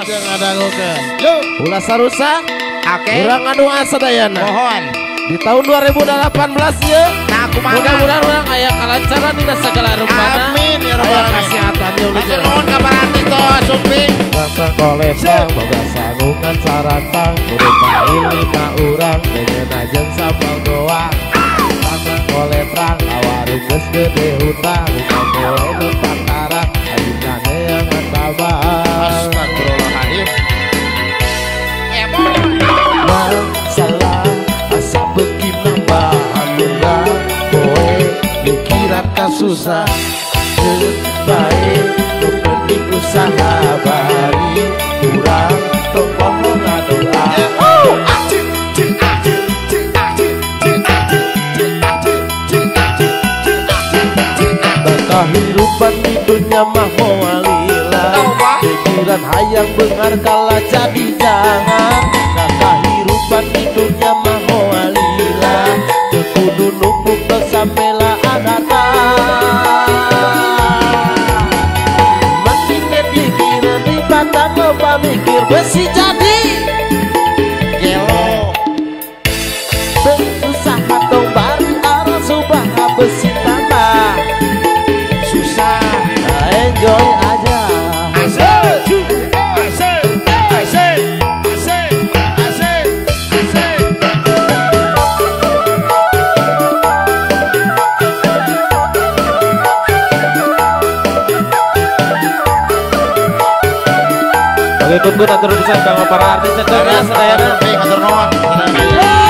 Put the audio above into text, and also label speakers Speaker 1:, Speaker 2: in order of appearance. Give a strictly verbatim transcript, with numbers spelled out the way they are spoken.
Speaker 1: yang ada ngokeun. Ulah sarusa.
Speaker 2: Oke.
Speaker 1: Urang anu asadayana.
Speaker 2: Mohon.
Speaker 1: Di tahun dua ribu delapan belas ya.
Speaker 2: Nah, kumaha?
Speaker 1: Mudah-mudahan urang aya kalancaran dina segala rumpana.
Speaker 2: Amin ya rabbal
Speaker 1: Aya
Speaker 2: alamin.
Speaker 1: kasehatan ya
Speaker 2: Hatur nuhun kabar arti to Sumping.
Speaker 1: Rasa kolesang boga sangungan sarantang urang maili ka urang dengan ajeng sambal doang. Rasa koletrang awarung geus gede hutang bukan boleh numpang karang ajinane yang sabar.
Speaker 2: Astagfirullahaladzim. Ya boy.
Speaker 1: Masalah asa beuki nambah anurang poe pikiran kasusah baik nu penting usaha bari urang tong ngadoa. Kehidupan di dunia mah moalila pikiran hayang bengar kala jadi jangan. Nah kehidupan di dunia mah moalila kudu numpuk dosa mela adatang. Mendingan dikira di batang loba mikir besi jadi gelo susah atau bari arah subah besi tambah susah, nah, enjoy aja.
Speaker 2: Asik, asik, asik, asik, asik, asik.
Speaker 1: Oke, kumpul atur pisan kanggo para artis sedaya sadayana.
Speaker 2: Hatur nuhun.